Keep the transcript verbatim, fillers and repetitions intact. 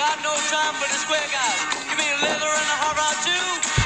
got no time for the square guys. Give me a leather and a hot rod too.